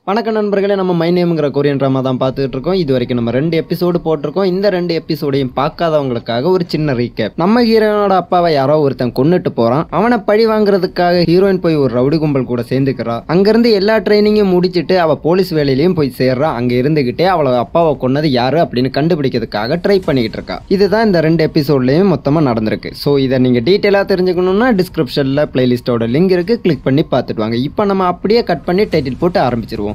வணக்கம் நண்பர்களே, நம்ம மை நேம்ங்கிற கொரியன் ட்ராமா தான் பார்த்துட்டு இருக்கோம். இது வரைக்கும் நம்ம 2 எபிசோடு போட்டிருக்கோம். இந்த 2 எபிசோடையும் பார்க்காதவங்களுக்காக ஒரு சின்ன ரீகேப். நம்ம ஹீரோயினோட அப்பாவை யாரோ ஒருத்தன் கொன்னுட்டு போறான். அவனை பழி வாங்குறதுக்காக ஹீரோயின் போய் ஒரு ரவுடி கும்பல் கூட சேர்ந்துக்கிறா. அங்கிருந்து எல்லா ட்ரைனிங்கும் முடிச்சுட்டு அவ போலீஸ் வேலையிலயும் போய் சேர்றா. அங்க இருந்துகிட்டே அவளோட அப்பாவை கொன்னது யாரு அப்படின்னு கண்டுபிடிக்கிறதுக்காக ட்ரை பண்ணிக்கிட்டு இருக்கா. இதுதான் இந்த 2 எபிசோட்லயும் மொத்தமா நடந்திருக்கு. ஸோ இதை நீங்க டீட்டெயிலா தெரிஞ்சுக்கணும்னா டிஸ்கிரிப்ஷன்ல பிளேலிஸ்டோட லிங்க் இருக்கு, கிளிக் பண்ணி பார்த்துட்டு வாங்க. இப்போ நம்ம அப்படியே கட் பண்ணி டைட்டில் போட்டு ஆரம்பிச்சிருவோம்.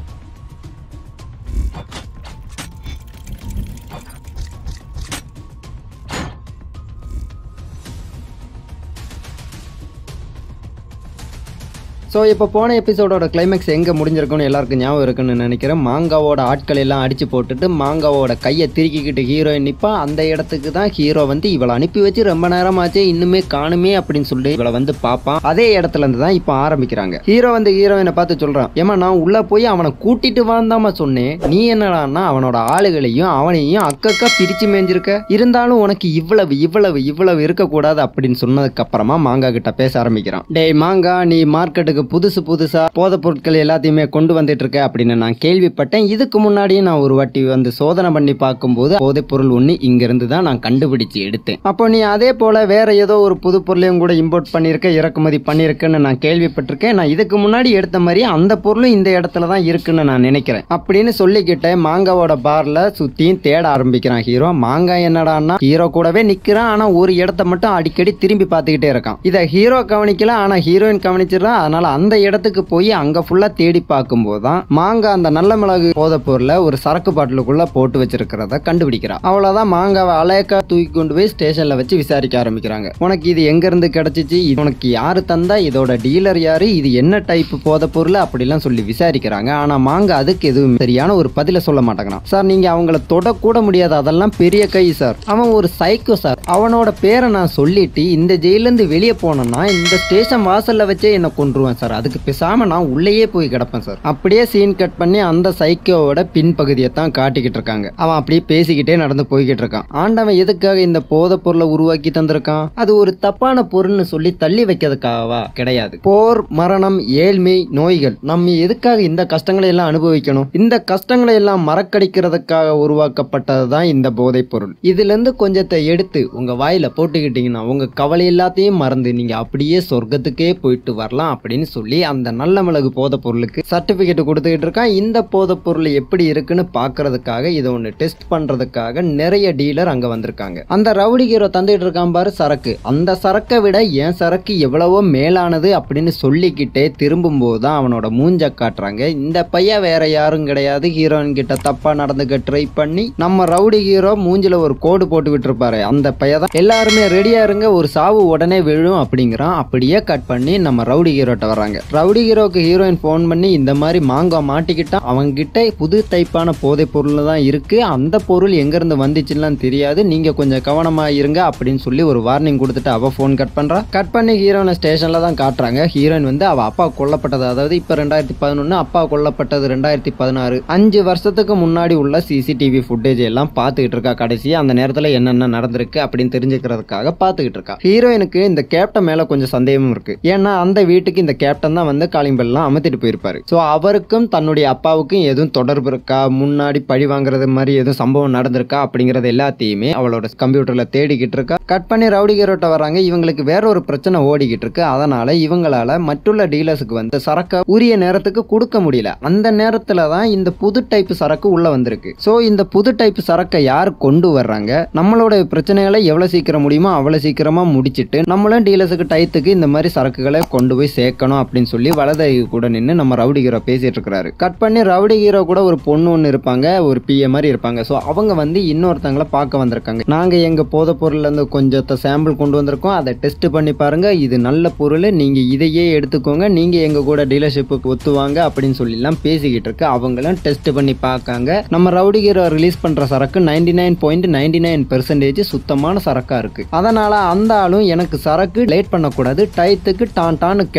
ஸோ இப்போ போன எபிசோடோட கிளைமேக்ஸ் எங்கே முடிஞ்சிருக்குன்னு எல்லாருக்கும் ஞாபகம் இருக்குன்னு நினைக்கிறேன். மாங்காவோட ஆட்கள் எல்லாம் அடிச்சு போட்டுட்டு மாங்காவோட கையை திருக்கிக்கிட்டு ஹீரோயின் நிற்பா. அந்த இடத்துக்கு தான் ஹீரோ வந்து இவளை அனுப்பி வச்சு ரொம்ப நேரம் ஆச்சு, இன்னுமே காணுமே அப்படின்னு சொல்லி இவளை வந்து பார்ப்பான். அதே இடத்துல இருந்து தான் இப்போ ஆரம்பிக்கிறாங்க. ஹீரோ வந்து ஹீரோயினை பார்த்து சொல்கிறான், ஏமா நான் உள்ளே போய் அவனை கூட்டிட்டு வாழ்ந்தாம சொன்னேன், நீ என்னடான்னா அவனோட ஆளுகளையும் அவனையும் அக்கக்கா பிரிச்சு மேய்ஞ்சிருக்க, இருந்தாலும் உனக்கு இவ்வளவு இவ்வளவு இவ்வளவு இருக்கக்கூடாது அப்படின்னு சொன்னதுக்கு அப்புறமா மாங்கா கிட்ட பேச ஆரம்பிக்கிறான். டேய் மாங்கா, நீ மார்க்கெட்டுக்கு புதுசா போதை பொருட்கள் எல்லாத்தையுமே கொண்டு வந்துட்டு இருக்க அப்படின்னு நான் கேள்விப்பட்டேன். இதுக்கு முன்னாடியே நான் ஒரு வாட்டி வந்து சோதனை பண்ணி பார்க்கும்போது போதை பொருள் ஒண்ணு இங்கிருந்து தான் நான் கண்டுபிடிச்சு எடுத்தேன். அப்போ நீ அதே போல வேற ஏதோ ஒரு புது பொருளையும் கூட இம்போர்ட் பண்ணிருக்க, இறக்குமதி பண்ணிருக்கன்னு நான் கேள்விப்பட்டிருக்கேன். நான் இதுக்கு முன்னாடி எடுத்த மாதிரி அந்த பொருளும் இந்த இடத்துல தான் இருக்குன்னு நான் நினைக்கிறேன் அப்படின்னு சொல்லிக்கிட்டே மாங்காவோட பார்ல சுத்தியும் தேட ஆரம்பிக்கிறான் ஹீரோ. மாங்கா என்னடான்னா ஹீரோ கூடவே நிக்கிறான், ஆனா ஒரு இடத்த மட்டும் அடிக்கடி திரும்பி பார்த்துக்கிட்டே இருக்கான். இதை ஹீரோ கவனிக்கல, ஆனா ஹீரோயின் கவனிச்சிடறான். அதனால அந்த இடத்துக்கு போய் அங்க ஃபுல்லா தேடி பார்க்கும்போது தான் மாங்கா அந்த நல்ல மிளகு போதை பொருளை ஒரு சரக்கு பாட்டிலுக்குள்ள போட்டு வச்சிருக்கிறத கண்டுபிடிக்கிறா. அவ்வளவுதான் மாங்காவை அலையக்கா தூக்கி கொண்டு போய் ஸ்டேஷன்ல வச்சு விசாரிக்க ஆரம்பிக்கிறாங்க. உனக்கு இது எங்க இருந்து கிடைச்சிச்சு, உனக்கு யாரு தந்தா, இதோட டீலர் யாரு, இது என்ன டைப் போதை பொருள் அப்படிலாம் சொல்லி விசாரிக்கிறாங்க. ஆனா மாங்கா அதுக்கு எதுவும் சரியான ஒரு பதில சொல்ல மாட்டேங்கிறான். சார் நீங்க அவங்கள தொடக்கூட முடியாது, அதெல்லாம் பெரிய கை சார், அவன் ஒரு சைக்கோ சார், அவனோட பேரை நான் சொல்லிட்டு இந்த ஜெயில இருந்து வெளியே போனேன்னா இந்த ஸ்டேஷன் வாசல்ல வச்சே என்ன கொன்றுவேன் சார், அதுக்கு பேசாம நான் உள்ளேயே போய் கிடப்பேன் சார். அப்படியே சீன் கட் பண்ணி அந்த சைக்கோவோட பின்பகுதியை தான் காட்டிக்கிட்டு இருக்காங்க. அவன் அப்படியே பேசிக்கிட்டே நடந்து போய்கிட்டு இருக்கான். ஆண்டவன் எதுக்காக இந்த போதை பொருளை உருவாக்கி தந்திருக்கான், அது ஒரு தப்பான பொருள்னு சொல்லி தள்ளி வைக்கிறதுக்காகவா? கிடையாது. போர், மரணம், ஏழ்மை, நோய்கள், நம்ம எதுக்காக இந்த கஷ்டங்களை எல்லாம் அனுபவிக்கணும்? இந்த கஷ்டங்களை எல்லாம் மறக்கடிக்கிறதுக்காக உருவாக்கப்பட்டது தான் இந்த போதை பொருள். இதுல இருந்து கொஞ்சத்தை எடுத்து உங்க வாயில போட்டுக்கிட்டீங்கன்னா உங்க கவலை எல்லாத்தையும் மறந்து நீங்க அப்படியே சொர்க்கத்துக்கே போயிட்டு வரலாம் அப்படின்னு சொல்லி அந்த நல்ல மிளகு போதை பொருளுக்கு சர்டிபிகேட் கொடுத்துக்கிட்டு இருக்கான். இந்த போதை பொருள் எப்படி இருக்குன்னு பாக்குறதுக்காக, இதை ஒண்ணு டெஸ்ட் பண்றதுக்காக நிறைய டீலர் அங்க வந்திருக்காங்க. அந்த ரவுடி ஹீரோ தந்துட்டு இருக்கான் பாரு சரக்கு, அந்த சரக்கை விட என் சரக்கு எவ்வளவோ மேலானது அப்படின்னு சொல்லிக்கிட்டே திரும்பும் போதுதான் அவனோட மூஞ்ச காட்டுறாங்க. இந்த பையன் வேற யாரும் கிடையாது, ஹீரோயின் கிட்ட தப்பா நடந்துக்க ட்ரை பண்ணி நம்ம ரவுடி ஹீரோ மூஞ்சில ஒரு கோடு போட்டு விட்டுருப்பாரு, அந்த பையன் தான். எல்லாருமே ரெடியா இருங்க, ஒரு சாவு உடனே விழும் அப்படிங்கிறான். அப்படியே கட் பண்ணி நம்ம ரவுடி ஹீரோட்ட வர்றாங்க. ரவுடி ஹீரோக்கு ஹீரோயின் போன் பண்ணி இந்த மாதிரி மாங்கா மாட்டிக்கிட்டா, அவங்கிட்ட புது டைப்பான போதை பொருள் தான் இருக்கு, அந்த பொருள் எங்க இருந்து வந்துச்சுன்னு தெரியாது, நீங்க கொஞ்சம் கவனமா இருங்க அப்படின்னு சொல்லி ஒரு வார்னிங் கொடுத்துட்டு அவ போன் கட் பண்றா. கட் பண்ணி ஹீரோனை ஸ்டேஷன்ல தான் காட்டுறாங்க. ஹீரோயின் வந்து அவ அப்பா கொல்லப்பட்டது, அதாவது இப்ப 2011, அப்பா கொல்லப்பட்டது 2016, 5 வருஷத்துக்கு முன்னாடி உள்ள சிசிடிவி ஃபுட்டேஜ் எல்லாம் பார்த்துக்கிட்டு இருக்கா. கடைசியா அந்த நேரத்துல என்னென்ன நடந்திருக்கு அப்படின்னு தெரிஞ்சுக்கிறதுக்காக பார்த்துக்கிட்டு இருக்கா. ஹீரோயினுக்கு இந்த கேப்டன் மேல கொஞ்சம் சந்தேகமும் இருக்கு. ஏன்னா அந்த வீட்டுக்கு இந்த கேப்டன் தான் வந்து காலிங் பெல்லாம் அமர்த்திட்டு போயிருப்பாரு. சோ அவருக்கும் தன்னுடைய அப்பாவுக்கும் எதுவும் தொடர்பு இருக்கா, முன்னாடி பழி வாங்குறது மாதிரி எதுவும் சம்பவம் நடந்திருக்கா அப்படிங்கறது எல்லாத்தையுமே அவளோட கம்ப்யூட்டர்ல தேடிக்கிட்டு இருக்கா. கட் பண்ணி ரவுடி ஹீரோட்ட வராங்க. இவங்களுக்கு வேற ஒரு பிரச்சனை ஓடிக்கிட்டு இருக்கு. அதனால இவங்களால மற்றுள்ள டீலர்ஸுக்கு வந்து சரக்கு உரிய நேரத்துக்கு கொடுக்க முடியல. அந்த நேரத்துல தான் இந்த புது டைப் சரக்கு உள்ள வந்திருக்கு. சோ இந்த புது டைப் சரக்கை யார் கொண்டு வர்றாங்க, நம்மளோட பிரச்சனைகளை எவ்வளவு சீக்கிரம் முடியுமோ அவ்வளவு சீக்கிரமா முடிச்சிட்டு நம்மளும் டீலர்ஸுக்கு டயத்துக்கு இந்த மாதிரி சரக்குகளை கொண்டு போய் சேர்க்கணும் அப்படின்னு சொல்லி வலதை கூட நின்று நம்ம ரவுடி ஹீரோ பேசிட்டு இருக்காரு. கட் பண்ணி ரவுடி ஹீரோ கூட ஒரு பொண்ணு ஒன்று இருப்பாங்க, ஒரு பிஏ மாதிரி இருப்பாங்க. ஸோ அவங்க வந்து இன்னொருத்தங்களை பார்க்க வந்திருக்காங்க. நாங்க எங்க போதை பொருள்ல இருந்து கொஞ்சத்தை சாம்பிள் கொண்டு வந்திருக்கோம், அதை டெஸ்ட் பண்ணி பாருங்க, இது நல்ல பொருள், நீங்க இதையே எடுத்துக்கோங்க, நீங்க எங்க கூட டீலர்ஷிப்புக்கு ஒத்துவாங்க அப்படின்னு சொல்லி எல்லாம் பேசிக்கிட்டு இருக்கு. அவங்களும் டெஸ்ட் பண்ணி பார்க்காங்க. நம்ம ரவுடி ஹீரோ ரிலீஸ் பண்ற சரக்கு 99.99% சுத்தமான சரக்கா இருக்கு. அதனால அந்த ஆளும் எனக்கு சரக்கு லேட் பண்ணக்கூடாது, டயத்துக்கு டான்னு கிடைக்கணும்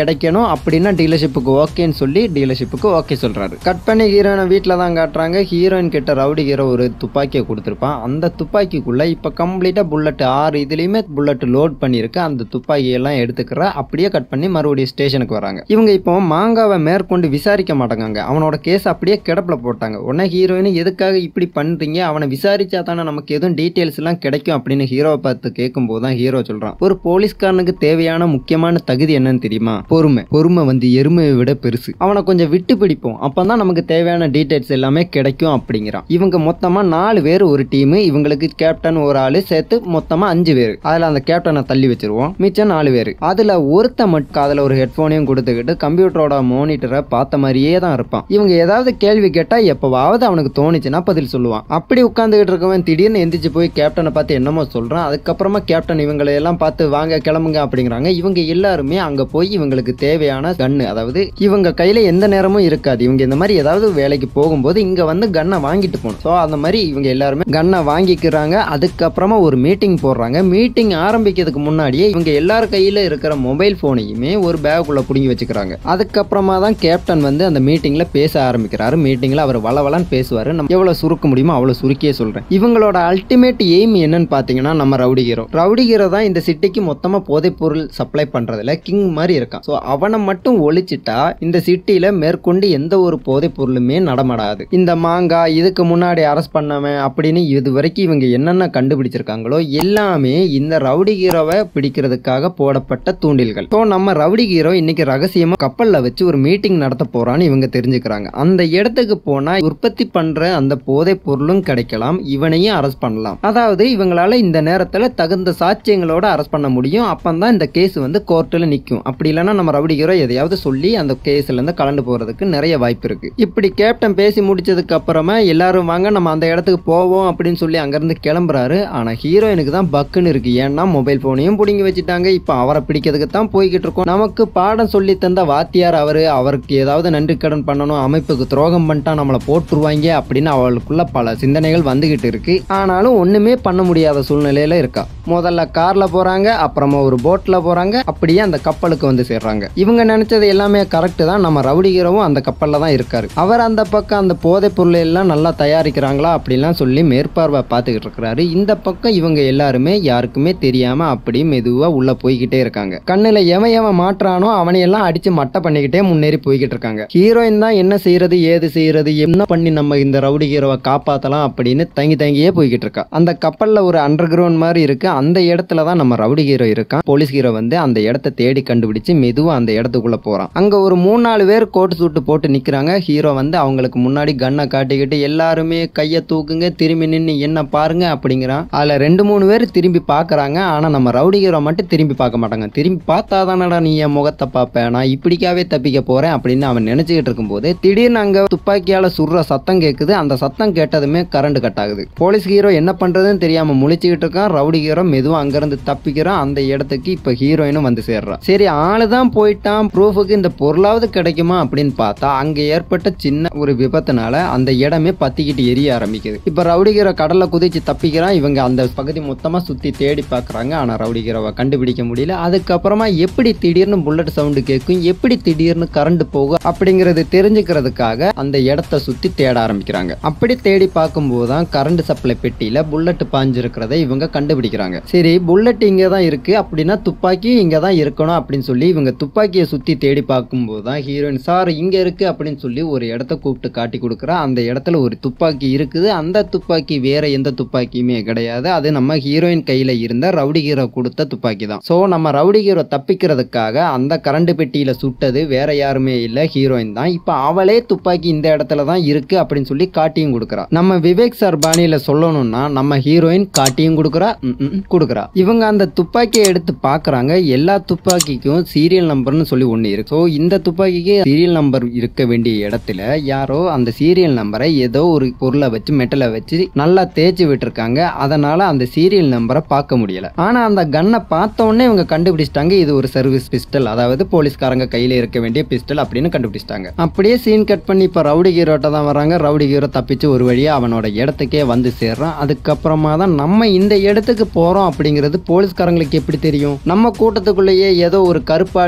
அப்படின்னா டீலர்ஷிப்புக்கு ஓகேன்னு சொல்லி டீலர்ஷிப்புக்கு ஓகே சொல்றாரு. கட் பண்ணி ஹீரோயினை வீட்டில் தான் காட்டுறாங்க. ஹீரோயின் கிட்ட ரவுடி ஹீரோ ஒரு துப்பாக்கியை கொடுத்துருப்பான். அந்த துப்பாக்கிக்குள்ள இப்ப கம்ப்ளீட்டா புல்லட் 6 இதுலயுமே புல்லட் லோட் பண்ணிருக்கு. அந்த துப்பாக்கியெல்லாம் எடுத்துக்கிற அப்படியே கட் பண்ணி மறுபடியும் ஸ்டேஷனுக்கு வராங்க. இவங்க இப்போ மாங்காவை மேற்கொண்டு விசாரிக்க மாட்டாங்க. அவனோட கேஸ் அப்படியே கிடப்பில் போட்டாங்க. உடனே ஹீரோயின் எதுக்காக இப்படி பண்றீங்க, அவனை விசாரிச்சா தானே நமக்கு எதுவும் டீட்டெயில்ஸ் எல்லாம் கிடைக்கும் அப்படின்னு ஹீரோவை பார்த்து கேட்கும் போதுதான் ஹீரோ சொல்றான், ஒரு போலீஸ்காரனுக்கு தேவையான முக்கியமான தகுதி என்னன்னு தெரியுமா? பொறுமை. பொறுமை வந்து எருமையை விட பெருசு. அவனை கொஞ்சம் விட்டு பிடிப்போம், அப்பதான் நமக்கு தேவையான டீட்டெயில்ஸ் எல்லாமே கிடைக்கும் அப்படிங்கிறான். இவங்க மொத்தமா 4 பேர் ஒரு டீம். இவங்களுக்கு கேப்டன் ஒரு ஆளு சேர்த்து மொத்தமா 5 பேர். அதுல அந்த கேப்டனை தள்ளி வச்சிருவோம். மிச்சம் 4 பேர். அதுல ஒருத்த மட்டும் அதுல ஒரு ஹெட்போனையும் கொடுத்துக்கிட்டு கம்ப்யூட்டரோட மானிட்டரை பார்த்த மாதிரியே தான் இருப்பான். இவங்க ஏதாவது கேள்வி கேட்டா எப்பவாவது அவனுக்கு தோணுச்சுன்னா பதில் சொல்லுவான். அப்படி உட்கார்ந்துகிட்டு இருக்கவன் திடீர்னு எந்திரிச்சு போய் கேப்டனை பார்த்து என்னமோ சொல்றான். அதுக்கப்புறமா கேப்டன் இவங்களை எல்லாம் பார்த்து வாங்க கிளம்புங்க அப்படிங்கிறாங்க. இவங்க எல்லாருமே அங்க போய் இவங்களுக்கு தேவையான கன்னு, அதாவது இவங்க கையில எந்த நேரமும் இருக்காது. இவங்க இந்த மாதிரி ஏதாவது வேலைக்கு போகும்போது இங்க வந்து கன்னை வாங்கிட்டு போகணும். ஸோ அந்த மாதிரி இவங்க எல்லாருமே கன்னை வாங்கிக்கிறாங்க. அதுக்கப்புறமா ஒரு மீட்டிங் போடுறாங்க. மீட்டிங் ஆரம்பிக்கிறதுக்கு முன்னாடியே இவங்க எல்லார் கையில இருக்கிற மொபைல் போனையுமே ஒரு பேக்குள்ள புடுங்கி வச்சுக்கிறாங்க. அதுக்கப்புறமா தான் கேப்டன் வந்து அந்த மீட்டிங்ல பேச ஆரம்பிக்கிறாரு. மீட்டிங்ல அவர் வளவலன்னு பேசுவாரு. நம்ம எவ்வளவு சுருக்க முடியுமோ அவ்வளவு சுருக்கியே சொல்றேன். இவங்களோட அல்டிமேட் எய்ம் என்னன்னு பாத்தீங்கன்னா நம்ம ரவுடி ஹீரோ தான் இந்த சிட்டிக்கு மொத்தமா போதைப் பொருள் சப்ளை பண்றதுல கிங் மாதிரி இருக்கான். ஸோ அவனை மட்டும் ஒழிச்சிட்டா இந்த சிட்டியில மேற்கொண்டு எந்த ஒரு போதைப் பொருளுமே நடமாடாது. இந்த மாங்கா இதுக்கு முன்னாடி அரெஸ்ட் பண்ணவன் அப்படின்னு இது வரைக்கும் இவங்க என்னென்ன கண்டுபிடிச்சிருக்காங்களோ எல்லாமே இந்த ரவுடி ஹீரோவை பிடிக்கிறதுக்காக போடப்பட்ட தூண்டில்கள். ஸோ நம்ம ரவுடி ஹீரோ இன்னைக்கு ரகசியமா கப்பல்ல வச்சு ஒரு மீட்டிங் நடத்த போறான்னு இவங்க தெரிஞ்சுக்கிறாங்க. அந்த இடத்துக்கு போனா உற்பத்தி பண்ற அந்த போதை பொருளும் கிடைக்கலாம், இவனையும் அரெஸ்ட் பண்ணலாம். அதாவது இவங்களால இந்த நேரத்துல தகுந்த சாட்சியங்களோட அரெஸ்ட் பண்ண முடியும். அப்பதான் இந்த கேஸ் வந்து கோர்ட்ல நிற்கும். அப்படி இல்லைன்னா நம்ம ரவுடி ஹீரோ எதையாவது சொல்லி அந்த கேஸ்ல இருந்து கலந்து போறதுக்கு நிறைய வாய்ப்பு இருக்கு. இப்படி கேப்டன் பேசி முடிச்சதுக்கு அப்புறமா எல்லாரும் வாங்க நம்ம அந்த இடத்துக்கு போவோம் அப்படின்னு சொல்லி அங்கிருந்து கிளம்புறாரு. ஆனா ஹீரோயினுக்கு தான் பக்குன்னு இருக்கு. ஏன்னா மொபைல் போனையும் பிடிங்கி வச்சுட்டாங்க. இப்ப அவரை பிடிக்கிறதுக்கு தான் போய்கிட்டு இருக்கோம். நமக்கு பாடம் சொல்லி தந்த வாத்தியார் அவருக்கு ஏதாவது நன்றி கடன் பண்ணணும், அமைப்புக்கு துரோகம் பண்ணிட்டா நம்மளை போட்டுருவாங்க அப்படின்னு அவளுக்குள்ள பல சிந்தனைகள் வந்துகிட்டு இருக்கு. ஆனாலும் ஒண்ணுமே பண்ண முடியாத சூழ்நிலையில இருக்கா. முதல்ல கார்ல போறாங்க, அப்புறமா ஒரு போட்ல போறாங்க, அப்படியே அந்த கப்பலுக்கு வந்து சேர்றாங்க. இவங்க நினைச்சது எல்லாமே கரெக்ட் தான். நம்ம ரவுடி ஹீரோவும் அந்த கப்பல்ல தான் இருக்காரு. அவர் அந்த பக்கம் அந்த போதைப் பொருள் எல்லாம் நல்லா தயாரிக்கிறாங்களா அப்படிலாம் சொல்லி மேற்பார்வை பார்த்துக்கிட்டு இருக்கிறாரு. இந்த பக்கம் இவங்க எல்லாருமே யாருக்குமே தெரியாம அப்படி மெதுவா உள்ள போய்கிட்டே இருக்காங்க. கண்ணுல எவன் மாற்றானோ அவனையெல்லாம் அடிச்சு மட்டை பண்ணிக்கிட்டே முன்னேறி போய்கிட்டு இருக்காங்க. ஹீரோயின் தான் என்ன செய்யறது ஏது செய்யறது, என்ன பண்ணி நம்ம இந்த ரவுடி ஹீரோவை காப்பாத்தலாம் அப்படின்னு தங்கியே போய்கிட்டு இருக்கா. அந்த கப்பல்ல ஒரு அண்டர் கிரவுண்ட் மாதிரி இருக்கு. அந்த இடத்துல தான் நம்ம ரவுடி ஹீரோ இருக்கான். போலீஸ் ஹீரோ வந்து அந்த இடத்த தேடி கண்டுபிடிச்சு மெதுவா அந்த இடத்துக்குள்ள போறான். அங்க ஒரு 3-4 பேர் கோட்டு சூட்டு போட்டு நிக்கிறாங்க. ஹீரோ வந்து அவங்களுக்கு முன்னாடி கன்னை காட்டிக்கிட்டு எல்லாருமே கையை தூக்குங்க, திரும்பி நின்று என்ன பாருங்க அப்படிங்கிறான். அதுல 2-3 பேர் திரும்பி பாக்குறாங்க. ஆனா நம்ம ரவுடி ஹீரோ மட்டும் திரும்பி பார்க்க மாட்டாங்க. திரும்பி பார்த்தாதானடா நீ என் முகத்தை பார்ப்ப, நான் இப்படிக்காவே தப்பிக்க போறேன் அப்படின்னு அவன் நினைச்சுக்கிட்டு இருக்கும்போது திடீர்னு அங்க துப்பாக்கியால சுடுற சத்தம் கேட்குது. அந்த சத்தம் கேட்டதுமே கரண்ட் கட் ஆகுது. போலீஸ் ஹீரோ என்ன பண்றதுன்னு தெரியாம முழிச்சுக்கிட்டு இருக்கான். ரவுடி ஹீரோ மெதுவா அங்கிருந்து தப்பிக்கிறான். அந்த இடத்துக்கு இப்ப ஹீரோயினும் வந்து சேர்றான். சரி ஆளுதான் போயிட்டான், ப்ரூஃபுக்கு இந்த பொருளாவது கிடைக்குமா அப்படின்னு பார்த்தா அங்க ஏற்பட்ட சின்ன ஒரு விபத்துனால அந்த இடமே பத்திக்கிட்டு எரிய ஆரம்பிக்குது. இப்ப ரவுடி ஹீரோ கடல்ல குதிச்சு தப்பிக்கிறான். இவங்க அந்த பகுதி மொத்தமா சுத்தி தேடி பாக்குறாங்க. ஆனா ரவுடி ஹீரோவை கண்டுபிடிக்க முடியல. அதுக்கப்புறமா எப்படி திடீர்னு புல்லட் சவுண்டு கேட்கும், எப்படி திடீர்னு கரண்ட் போகும் அப்படிங்கறது தெரிஞ்சுக்கிறதுக்காக அந்த இடத்தை சுத்தி தேட ஆரம்பிக்கிறாங்க. அப்படி தேடி பார்க்கும்போது தான் கரண்ட் சப்ளை பெட்டியில புல்லட் பாஞ்சிருக்கிறத இவங்க கண்டுபிடிக்கிறாங்க. சரி புல்லட் இங்க தான் இருக்கு அப்படின்னா துப்பாக்கி இங்க தான் இருக்கணும் அப்படின்னு சொல்லி இவங்க துப்பாக்கியை சுத்தி தேடி பார்க்கும்போது தான் ஹீரோயின் சார் இங்க இருக்கு அப்படின்னு சொல்லி ஒரு இடத்த கூப்பிட்டு காட்டி கொடுக்குறா. அந்த இடத்துல ஒரு துப்பாக்கி இருக்குது. அந்த துப்பாக்கி வேற எந்த துப்பாக்கியுமே கிடையாது. அது நம்ம ஹீரோயின் கையில இருந்த ரவுடி ஹீரோ கொடுத்த துப்பாக்கி தான். சோ நம்ம ரவுடி ஹீரோ தப்பிக்கிறதுக்காக அந்த கரண்ட் பெட்டியில சுட்டது வேற யாருமே இல்ல, ஹீரோயின் தான். இப்ப அவளே துப்பாக்கி இந்த இடத்துல தான் இருக்கு அப்படின்னு சொல்லி காட்டியும் கொடுக்குறா. நம்ம விவேக் சார் பாணியில சொல்லணும்னா நம்ம ஹீரோயின் காட்டியும் கொடுக்குறா. இவங்க அந்த துப்பாக்கியை எடுத்து பாக்குறாங்க. எல்லா துப்பாக்கிக்கும் சீரியல் நம்பர்னு சொல்லி ஒண்ணு இருக்கு. ஸோ இந்த துப்பாக்கிக்கு சீரியல் நம்பர் இருக்க வேண்டிய இடத்துல யாரோ அந்த சீரியல் நம்பரை ஏதோ ஒரு பொருளை வச்சு மெட்டலை வச்சு நல்லா தேய்ச்சி விட்டுருக்காங்க. அதனால அந்த சீரியல் நம்பரை பார்க்க முடியல. ஆனா அந்த கன்னை பார்த்த உடனே இவங்க கண்டுபிடிச்சிட்டாங்க இது ஒரு சர்வீஸ் பிஸ்டல், அதாவது போலீஸ்காரங்க கையில இருக்க வேண்டிய பிஸ்டல் அப்படின்னு கண்டுபிடிச்சிட்டாங்க. அப்படியே சீன் கட் பண்ணி இப்ப ரவுடி ஹீரோட்ட தான் வராங்க. ரவுடி ஹீரோ தப்பிச்சு ஒரு வழியா அவனோட இடத்துக்கே வந்து சேர்றான். அதுக்கப்புறமா தான் நம்ம இந்த இடத்துக்கு போறோம் அப்படிங்கிறது போலீஸ்காரங்களுக்கு எப்படி தெரியும்? நம்ம கூட்டத்துக்குள்ளேயே ஏதோ ஒரு கருப்பாடு இருக்கு,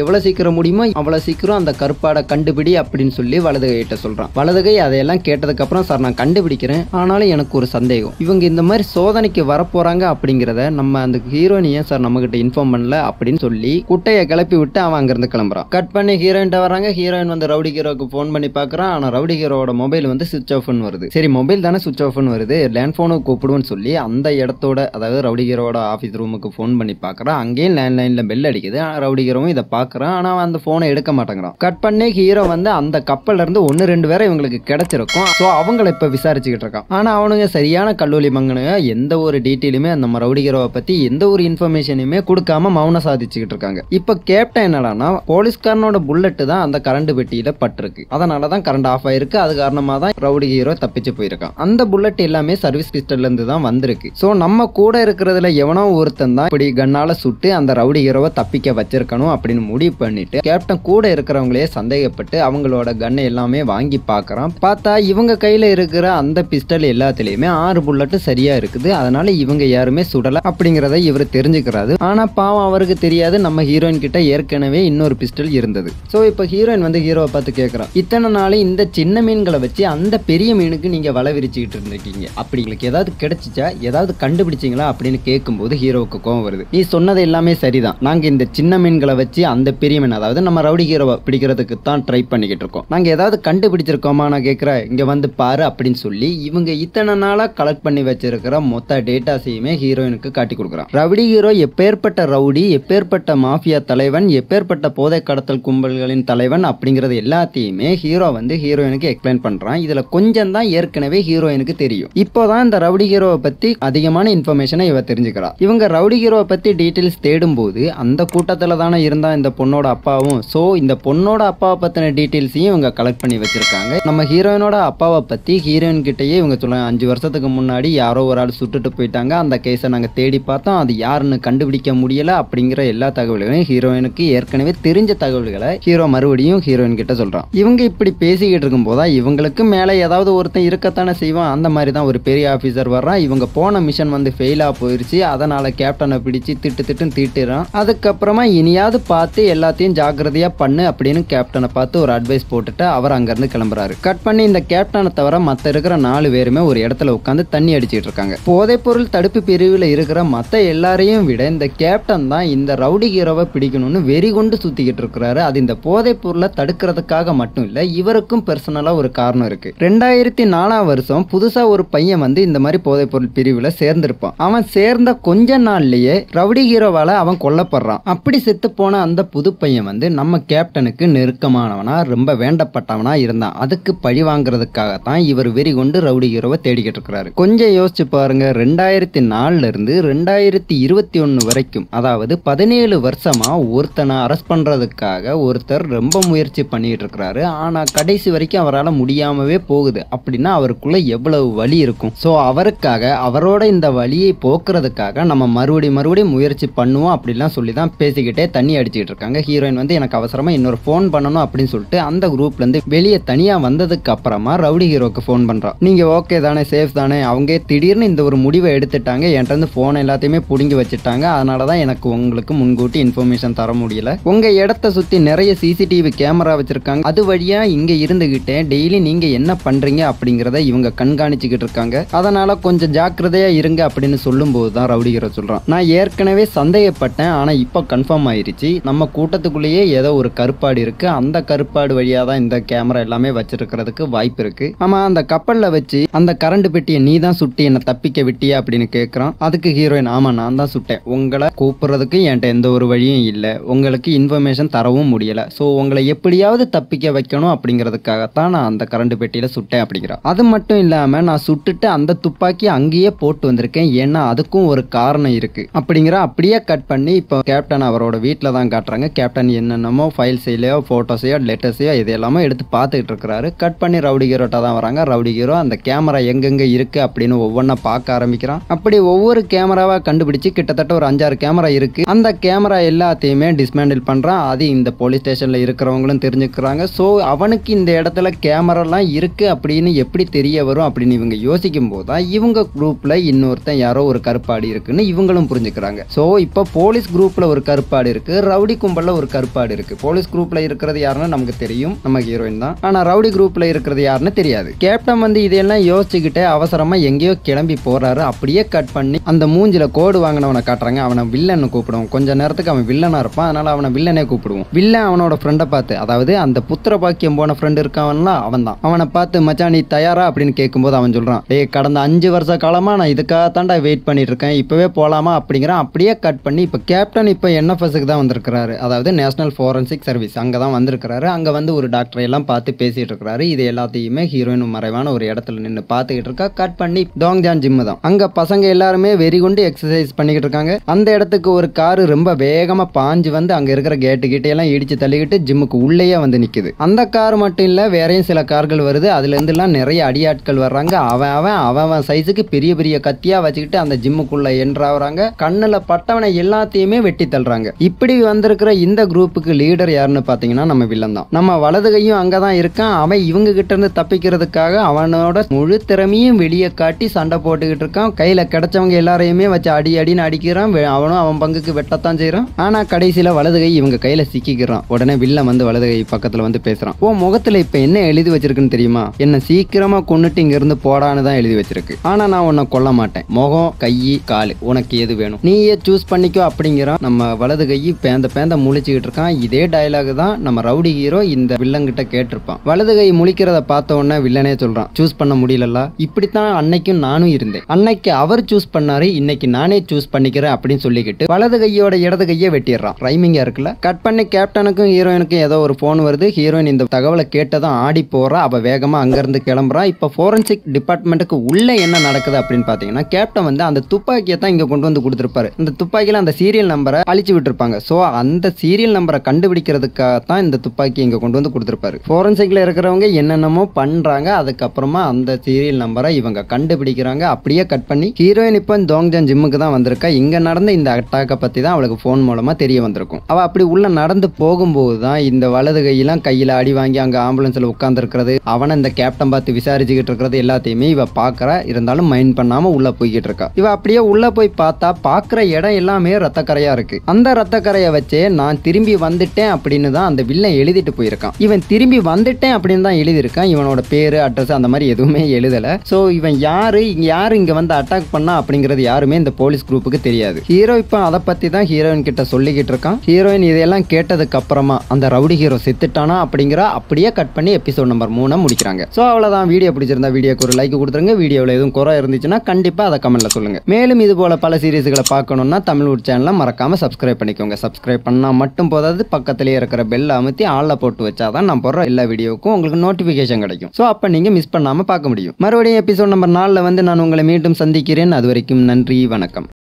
எவ்வளவு சீக்கிரம் முடியுமோ அவ்வளவு சீக்கிரம் அந்த கருப்பாடை கண்டுபிடி அப்படின்னு சொல்லி வலது கையிட்ட சொல்றான். வலது கை அதையெல்லாம் கேட்டதுக்கு அப்புறம் சார் நான் கண்டுபிடிக்கிறேன், ஆனாலும் எனக்கு ஒரு சந்தேகம், இவங்க இந்த மாதிரி சோதனைக்கு வரப்போறாங்க அப்படிங்கிறத நம்ம அந்த ஹீரோயின் ஏன் சார் நம்ம கிட்ட இன்ஃபார்ம் பண்ணல அப்படின்னு சொல்லி குட்டையை கிளப்பி விட்டு அவன் அங்கிருந்து கிளம்புறான். கட் பண்ணி ஹீரோயின் வராங்க. ஹீரோயின் வந்து ரவுடி ஹீரோக்கு போன் பண்ணி பாக்குறான். ஆனா ரவுடி ஹீரோட மொபைல் வந்து சுவிச் ஆஃப்னு வருது. சரி மொபைல் தானே சுவிச் ஆஃப்னு வருது, லேண்ட் போனுக்கு கூப்பிடுன்னு சொல்லி அந்த இடத்தோட அதாவது ரவுடி ஹீரோட ஆபீஸ் ரூமுக்கு போன் பண்ணி பாக்குறான். அங்கேயும் லேண்ட்லைன்ல பெல் அடிக்குது. ரவுடி ஹீரோவும் இதை பாக்குறான். ஆனா அந்த போனை எடுக்க மாட்டேங்கிறான். கட் பண்ணி ஹீரோ வந்து அந்த கப்பல்ல இருந்து 1-2 பேரை இவங்களுக்கு கிடைச்சிருக்கும். சோ அவங்களை இப்ப விசாரிச்சுக்கிட்டு இருக்கான். ஆனா அவனுங்க சரியான கல்லூரி மங்கனுங்க, எந்த ஒரு டீட்டெயிலுமே அந்த ரவுடி ஹீரோவை பத்தி எந்த ஒரு இன்ஃபர்மேஷனுமே கொடுக்காம மௌனம் சாதிச்சுக்கிட்டு இருக்காங்க. இப்ப கேப்டன் என்னடானா போலீஸ்காரனோட புல்லட் தான் அந்த கரண்ட் பெட்டியில பட்டிருக்கு. அதனாலதான் கரண்ட் ஆஃப் ஆயிருக்கு. அது காரணமா தான் ரவுடி ஹீரோ தப்பிச்சு போயிருக்கான். அந்த புல்லட் எல்லாமே சர்வீஸ் பிஸ்டல்ல இருந்து தான் வந்திருக்கு. சோ நம்ம கூட இருக்கிறதுல எவனோ ஒருத்தன் தான் இப்படி கண்ணால சுட்டு அந்த ரவுடி ஹீரோவை தப்பிக்க வச்சிருக்கணும் அப்படின்னு முடிவு பண்ணிட்டு கேப்டன் கூட இருக்கிறவங்களே சந்தேகப்பட்டு அவங்களோட கண்ணை எல்லாமே வாங்கி பாக்குறான். பார்த்தா இவங்க கையில இருக்கிற அந்த பிஸ்டல் எல்லாத்திலயுமே 6 புல்லட் சரியா இருக்குது. அதனால இவங்க யாருமே சுடல அப்படிங்கறத இவர் தெரிஞ்சுக்கிறாரு. ஆனா பாவம் அவருக்கு தெரியாது நம்ம ஹீரோயின் கிட்ட ஏற்கனவே இன்னொரு பிஸ்டல் இருந்தது. சோ இப்ப ஹீரோயின் வந்து ஹீரோவை பார்த்து கேட்கறான், இத்தனை நாள் இந்த சின்ன மீன்களை வச்சு அந்த பெரிய மீனுக்கு நீங்க வலை விரிச்சுக்கிட்டு இருந்திருக்கீங்க, அப்படி உங்களுக்கு ஏதாவது கிடைச்சிச்சா, ஏதாவது கண்டுபிடிச்சிங்களா அப்படின்னு கேட்கும்போது ஹீரோவுக்கு கோவம் வருது. நீ சொன்னது எல்லாமே சரிதான், நாங்க இந்த சின்ன மீன்களை வச்சு அந்த பெரிய மீன் அதாவது நம்ம ரவுடி ஹீரோவை பிடிக்கிறதுக்கு தான் ட்ரை பண்ணிக்கிட்டு இருக்கோம், நாங்க ஏதாவது கண்டுபிடிச்சிருக்கோமா நான் கேட்கிறேன், இங்க வந்து பாரு அப்படின்னு சொல்லி இவங்க இத்தனை நாளா கலெக்ட் பண்ணி வச்சிருக்கிற மொத்த டேட்டாஸையுமே ஹீரோயினுக்கு காட்டி கொடுக்குறான். ரவுடி ஹீரோ எப்பேற்பட்ட ரவுடி, எப்பேற்பட்ட மாஃபியா தலைவன், எப்பேற்பட்ட போதை கடத்தல் கும்பல்களின் தலைவன் அப்படிங்கறது எல்லாத்தையுமே ஹீரோ வந்து ஹீரோயினுக்கு எக்ஸ்பிளைன் பண்றான். இதுல கொஞ்சம் தான் ஏற்கனவே ஹீரோயினுக்கு தெரியும். இப்போதான் இந்த ரவுடி ஹீரோவை பத்தி அதிகமான இன்ஃபர்மேஷனை இவ தெரிஞ்சுக்கிறா. இவங்க ரவுடி ஹீரோவை பத்தி டீடைல்ஸ் தேடும் போது அந்த கூட்டத்துல தானே இருந்தா இந்த பொண்ணோட அப்பாவும். சோ இந்த பொண்ணோட அப்பாவை பத்தின டீடைல்ஸையும் இவங்க கலெக்ட் பண்ணி வச்சிருக்காங்க. நம்ம ஹீரோயினோட அப்பாவை பத்தி ஹீரோயின் கிட்டயே இவங்க சொல்ல 5 வருஷத்துக்கு முன்னாடி யாரோ ஒரு ஆள் சுட்டுட்டு போயிட்டாங்க, அந்த கேஸை நாங்க தேடி பார்த்தோம், அது யாருன்னு கண்டுபிடிக்க முடியல அப்படிங்கிற எல்லா தகவல்களையும் ஹீரோயினுக்கு ஏற்கனவே தெரிஞ்ச தகவல்களை ஹீரோ மறுபடியும் ஹீரோயின் கிட்ட சொல்றான். இவங்க இப்படி பேசிக்கிட்டு இருக்கும் போதா இவங்களுக்கு மேல ஏதாவது ஒருத்தன் இருக்கத்தானே செய்வான். அந்த மாதிரி தான் ஒரு பெரிய ஆபீசர் வர்றான். இவங்க போன மிஷன் வந்து ஃபெயிலா போயிருச்சு. அதனால கேப்டனை பிடிச்சு திட்டுன்னு திட்டுறான். அதுக்கப்புறமா இனியாவது பார்த்து எல்லாத்தையும் ஜாக்கிரதையா பண்ணு அப்படின்னு கேப்டனை பார்த்து ஒரு அட்வைஸ் போட்டுட்டு அவர் அங்கிருந்து கிளம்புறாரு. கட் பண்ணி இந்த கேப்டனை தவிர மத்த இருக்கிற 4 பேருமே ஒரு இடத்துல உட்காந்து தண்ணி அடிச்சிட்டு இருக்காங்க. போதைப் பொருள் தடுப்பு பிரிவில் இருக்கிற மத்த எல்லாரையும் விட இந்த கேப்டன் தான் இந்த ரவுடி ஹீரோவை பிடிக்கணும்னு வெறி கொண்டு சுத்திக்கிட்டு இருக்கிறாரு. அது இந்த போதைப் பொருளை தடுக்கிறதுக்காக மட்டும் இல்ல, இவருக்கும் பர்சனலா ஒரு காரணம் இருக்கு. 2004 வருஷம் புதுசா ஒரு பையன் வந்து இந்த மாதிரி போதைப் பொருள் பிரிவுல சேர்ந்திருப்பான். அவன் சேர்ந்த கொஞ்ச நாள்லயே ரவுடி ஹீரோவால அவன் கொல்லப்படுறான். அப்படி செத்து போன அந்த புது பையன் வந்து நம்ம கேப்டனுக்கு நெருக்கமானவனா ரொம்ப வேண்டப்பட்டவனா இருந்தான். அதுக்கு பழி வாங்குறதுக்காகத்தான் இவர் வெறி கொண்டு ரவுடி ஹீரோவை தேடிக்கிட்டு இருக்கிறாரு. கொஞ்சம் யோசிச்சு பாருங்க, 2004 இருந்து 2021 வரைக்கும் அதாவது 17 வருஷமா ஒருத்தனை அரெஸ்ட் பண்றதுக்காக ஒருத்தர் ரொம்ப முயற்சி பண்ணிட்டு இருக்கிறாரு. ஆனா கடைசி வரைக்கும் அவரால் முடியாமவே போகுது. அப்படின்னா அவருக்குள்ள எவ்வளவு வலி இருக்கும். சோ அவருக்காக அவரோட இந்த வலியை போக்குறதுக்காக நம்ம மறுபடியும் முயற்சி பண்ணுவோம் அப்படிலாம் சொல்லி தான் பேசிக்கிட்டே தண்ணி அடிச்சுட்டு இருக்காங்க. ஹீரோயின் வந்து எனக்கு அவசரமா இன்னொரு போன் பண்ணணும் அப்படின்னு சொல்லிட்டு அந்த குரூப்ல இருந்து வெளியே தனியா வந்ததுக்கு அப்புறமா ரவுடி ஹீரோக்கு போன் பண்றான். நீங்க ஓகே தானே, சேஃப் தானே, அவங்க திடீர்னு இந்த ஒரு முடிவை எடுத்துட்டாங்க, என்கிட்ட இருந்து போன் எல்லாத்தையுமே புடுங்கி வச்சுட்டாங்க, அதனாலதான் எனக்கு உங்களுக்கு முன்கூட்டி இன்ஃபர்மேஷன் தர முடியல. உங்க இடத்த சுத்தி நிறைய சிசிடிவி கேமரா வச்சிருக்காங்க, அது வழியா இங்க இருந்துகிட்டே டெய்லி நீங்க என்ன பண்றீங்க அப்படிங்கறத இவங்க கண்காணிச்சுக்கிட்டு இருக்காங்க, அதனால கொஞ்சம் ஜாக்கிரதையா இருங்க அப்படின்னு சொல்லும் போதுதான் ரவுடி ஹீரோ சொல்றான், நான் ஏற்கனவே சந்தேகப்பட்டேன், ஆனா இப்ப கன்ஃபார்ம் ஆயிருச்சு, நம்ம கூட்டத்துக்குள்ளேயே ஏதோ ஒரு கருப்பாடு இருக்கு, அந்த கருப்பாடு வழியா தான் இந்த கேமரா எல்லாமே வச்சிருக்கிறதுக்கு வாய்ப்பு இருக்கு. ஆமா, அந்த கப்பல்ல வச்சு அந்த கரண்ட் பெட்டியை நீ தான் சுட்டி என்ன தப்பிக்க விட்டியா அப்படின்னு கேட்கறான். அதுக்கு ஹீரோயின், ஆமா நான் தான் சுட்டேன், உங்களை கூப்பிடுறதுக்கு என்கிட்ட எந்த ஒரு வழியும் இல்ல, உங்களுக்கு இன்ஃபர்மேஷன் தரவும் முடியல, சோ உங்களை எப்படியாவது தப்பிக்க வைக்கணும் அப்படிங்கிறதுக்காகத்தான் நான் அந்த கரண்ட் பெட்டியில சுட்டேன் அப்படிங்கிறான். அது மட்டும் இல்லாம நான் சுட்டுட்டு அந்த துப்பாக்கி அங்கேயே போட்டு வந்திருக்கேன், ஏன்னா அதுக்கும் ஒரு காரணம் இருக்கு அப்படிங்கிற. அப்படியே கட் பண்ணி இப்போ கேப்டன் அவரோட வீட்டில் தான் காட்டுறாங்க. கேப்டன் என்னென்னமோ ஃபைல்ஸையோ போட்டோஸையோ லெட்டர்ஸையோ இதெல்லாமோ எடுத்து பார்த்துக்கிட்டு இருக்கிறாரு. கட் பண்ணி ரவுடி ஹீரோட்டா தான் வராங்க. ரவுடி ஹீரோ அந்த கேமரா எங்கெங்க இருக்கு அப்படின்னு ஒவ்வொன்றா பார்க்க ஆரம்பிக்கிறான். அப்படி ஒவ்வொரு கேமராவா கண்டுபிடிச்சு கிட்டத்தட்ட ஒரு 5-6 கேமரா இருக்கு. அந்த கேமரா எல்லாத்தையுமே டிஸ்மேண்டில் பண்றான். அது இந்த போலீஸ் ஸ்டேஷன்ல இருக்கிறவங்களும் தெரிஞ்சுக்கிறாங்க. ஸோ அவனுக்கு இந்த இடத்துல கேமராலாம் இருக்கு அப்படின்னு எப்படி தெரிய வரும் அப்படின்னு இவங்க யோசிக்கும் போது தான் இவங்க குரூப்ல இன்னொருத்தன் யாரோ ஒரு கருப்பாடு இருக்குன்னு இவங்களும் புரிஞ்சுக்கிறாங்க. ஸோ இப்போ போலீஸ் குரூப்ல ஒரு கருப்பாடு இருக்கு, ரவுடி கும்பல்ல ஒரு கருப்பாடு இருக்கு. போலீஸ் குரூப்ல இருக்கிறது யாருன்னு நமக்கு தெரியும், நம்ம ஹீரோயின் தான். ஆனா ரவுடி குரூப்ல இருக்கிறது யாருன்னு தெரியாது. கேப்டன் வந்து இதெல்லாம் யோசிச்சுக்கிட்டு அவசரமா எங்கேயோ கிளம்பி போறாரு. அப்படியே கட் பண்ணி அந்த மூஞ்சில கோடு வாங்கினவனை காட்டுறாங்க. அவனை வில்லன்னு கூப்பிடுவோம். கொஞ்ச நேரத்துக்கு அவன் வில்லனா இருப்பான், அதனால அவனை வில்லனே கூப்பிடுவோம். வில்லன் அவனோட ஃப்ரெண்டை பார்த்து, அதாவது அந்த புத்திர பாக்கியம் போன ஃப்ரெண்ட் இருக்கான்ல அவன் தான். அவனை பார்த்து மச்சான் நீ தயாரா அப்படின்னு கேட்கும்போது அவன் சொல்றான், டேய் கடந்த 5 வருஷ காலமா நான் இதுக்காக தாண்டா வெயிட் பண்ணிட்டு இருக்கேன், இப்பவே போலாமா அப்படிங்கிறான். அப்படியே கட் பண்ணி இப்ப கேப்டன் இப்ப NFS தான் வந்திருக்கிறாரு, அதாவது நேஷனல் ஃபாரன்சிக் சர்வீஸ். அங்கதான் வந்திருக்கிறாரு. அங்க வந்து ஒரு டாக்டரை எல்லாம் பார்த்து பேசிட்டு இருக்காரு. இது எல்லாத்தையுமே ஹீரோயின் மறைவான ஒரு இடத்துல நின்று பார்த்துக்கிட்டு இருக்கா. கட் பண்ணி டாங்ஜான் ஜிம் தான். அங்க பசங்க எல்லாருமே வெறி கொண்டு எக்ஸசைஸ் பண்ணிக்கிட்டு இருக்காங்க. அந்த இடத்துக்கு ஒரு காரு ரொம்ப வேகமா பாஞ்சு வந்து அங்க இருக்கிற கேட்டு கிட்ட எல்லாம் இடிச்சு தள்ளிக்கிட்டு ஜிம்முக்கு உள்ளேயே வந்து நிக்குது. அந்த கார் மட்டும் இல்ல, வேறையும் சில கார்கள் வருது. அதுல இருந்து எல்லாம் நிறைய அடியாட்கள் வர்றாங்க. அவன் சைஸுக்கு பெரிய பெரிய கத்தியா வச்சுக்கிட்டு அந்த ஜிம்முக்குள்ள என்றாங்க. கண்ணுல பட்டவனை எல்லாத்தையுமே வெட்டி தள்ளுறாங்க. இப்படி வந்திருக்கிற இந்த குரூப்புக்கு லீடர் யாருன்னு பாத்தீங்கன்னா நம்ம வில்லன் தான். நம்ம வலது கையும் அங்கதான் இருக்கான். அவன் இவங்க கிட்ட இருந்து தப்பிக்கிறதுக்காக அவனோட முழு திறமையும் வெளியே காட்டி சண்டை போட்டுக்கிட்டு இருக்கான். கையில கிடைச்சவங்க எல்லாரையுமே வச்சு அடின்னு அடிக்கிறான். அவனும் அவன் பங்குக்கு வெட்டத்தான் செய்யறான். ஆனா கடைசியில வலது கை இவங்க கையில சிக்கிக்கிறான். உடனே வில்லன் வந்து வலது கை பக்கத்துல வந்து பேசுறான். ஓ முகத்துல இப்ப என்ன எழுதி வச்சிருக்குன்னு தெரியுமா? என்ன சீக்கிரமா கொன்னுட்டு இங்க இருந்து போடான்னு தான் எழுதி வச்சிருக்கு. ஆனா நான் உன்னை கொல்ல மாட்டேன். முகம் கை காலு உனக்கு எது வேணும் நீயே சூஸ் பண்ணிக்கோ அப்படிங்கிறான். நம்ம வலது கை பேந்த முழிச்சுக்கிட்டு இருக்கான். இதே டயலாக் தான் நம்ம ரவுடி ஹீரோ இந்த வில்லன் கிட்ட கேட்டிருப்பான். வலது கை முழிக்கிறத பார்த்த உடனே வில்லனே சொல்றான், சூஸ் பண்ண முடியலல்ல, இப்படித்தான் அன்னைக்கும் நானும் இருந்தேன். அன்னைக்கு அவர் சூஸ் பண்ணாரு, இன்னைக்கு நானே சூஸ் பண்ணிக்கிறேன் அப்படின்னு சொல்லிக்கிட்டு வலது கையோட இடது கையை வெட்டிடுறான். ரைமிங்கா இருக்குல்ல. கட் பண்ணி கேப்டனுக்கும் ஹீரோயினுக்கும் ஏதோ ஒரு போன் வருது. ஹீரோயின் இந்த தகவலை கேட்டதும் ஆடி போறா. அவ வேகமா அங்கிருந்து கிளம்புறா. இப்ப போரன்சிக் டிபார்ட்மெண்ட்டுக்கு உள்ள என்ன நடக்குது அப்படின்னு பாத்தீங்கன்னா, கேப்டன் வந்து அந்த துப்பாக்கியை தான் இங்க கொண்டு வந்து கொடுத்திருப்பாரு. அந்த துப்பாக்கியில அந்த சீரியல் நம்பரை அழிச்சு விட்டுருப்பாங்க. சோ அந்த சீரியல் நம்பரை கண்டுபிடிக்கிறதுக்காக தான் இந்த துப்பாக்கி இங்க கொண்டு வந்து கொடுத்திருப்பாரு. போரன்சிக்ல இருக்கிறவங்க என்னென்னமோ பண்றாங்க. அதுக்கப்புறமா அந்த சீரியல் நம்பரை இவங்க கண்டுபிடிக்கிறாங்க. அப்படியே கட் பண்ணி ஹீரோயின் இப்போ டாங்ஜான் ஜிம்முக்கு தான் வந்திருக்கா. இங்க நடந்த இந்த அட்டாக்கை பத்தி தான் அவளுக்கு போன் மூலமா தெரிய வந்திருக்கும். அவ அப்படி உள்ள நடந்து போகும்போது தான் இந்த வலது கையெல்லாம் கையில அடி வாங்கி அங்க ஆம்புலன்ஸ்ல உட்கார்ந்து இருக்கிறது, அவனை இந்த கேப்டன் பார்த்து விசாரிச்சுக்கிட்டு இருக்கிறது எல்லாத்தையுமே இவ பாக்குறா. இருந்தாலும் மைண்ட் பண்ணாம உள்ள போய்கிட்டு இருக்கா. இவ அப்படியே உள்ள போய் பார்த்தா பாக்குற இடம் எல்லாமே ரத்தக்கரையா இருக்கு. அந்த ரத்தக்கரையை வச்சே நான் திரும்பி வந்துட்டேன் அப்படின்னு தான் அந்த வில்லன் எழுதிட்டு போயிருக்கான். இவன் திரும்பி வந்துட்டேன் அப்படின்னு தான் எழுதியிருக்கான். இவனோட பேரு அட்ரஸ் அந்த மாதிரி எதுவுமே எழுதல. சோ இவன் யாரு இங்க வந்து அட்டாக் பண்ணா அப்படிங்கிறது யாருமே இந்த போலீஸ் குரூப்புக்கு தெரியாது. ஹீரோ இப்ப அதை பத்தி தான் ஹீரோயின் கிட்ட சொல்லிக்கிட்டு இருக்கான். ஹீரோயின் இதெல்லாம் கேட்டதுக்கு அப்புறமா அந்த ரவுடி ஹீரோ செத்துட்டானா அப்படிங்கிற அப்படியே கட் பண்ணி எபிசோட் நம்பர் 3 முடிக்கிறாங்க. சோ அவ்வளவுதான். வீடியோ பிடிச்சிருந்தா வீடியோக்கு ஒரு லைக் கொடுத்துருங்க. வீடியோவில் எதுவும் குறை இருந்துச்சுன்னா கண்டிப்பா அதை கமெண்ட்ல சொல்லுங்க. மேலும் இது போல பல சீரிஸ்களை பார்க்கணும்னா தமிழ்வுட் சேனலை மறக்காம சப்ஸ்கிரைப் பண்ணிக்கோங்க. சப்ஸ்கிரைப் பண்ணா மட்டும் போதாது, பக்கத்திலேயே இருக்கிற பெல் அமுத்தி ஆள்ல போட்டு வச்சாதான் நான் போடுற எல்லா வீடியோக்கும் உங்களுக்கு நோட்டிபிகேஷன் கிடைக்கும். சோ அப்ப நீங்க மிஸ் பண்ணாம பார்க்க முடியும். மறுபடியும் எபிசோட் நம்பர் 4 வந்து நான் உங்களை மீண்டும் சந்திக்கிறேன். அது வரைக்கும் நன்றி, வணக்கம்.